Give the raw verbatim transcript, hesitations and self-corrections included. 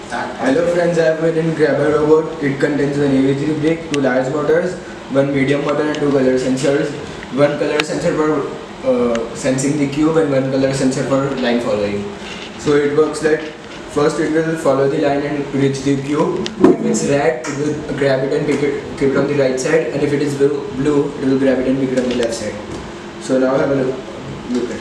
Hello friends, I have made in Grabber robot. It contains an E V three brick, two large motors, one medium motor and two color sensors, one color sensor for uh, sensing the cube and one color sensor for line following. So it works that first it will follow the line and reach the cube. If it's red, it will grab it and pick it, keep it on the right side, and if it is blue, blue, it will grab it and pick it on the left side. So now have a look, look at it.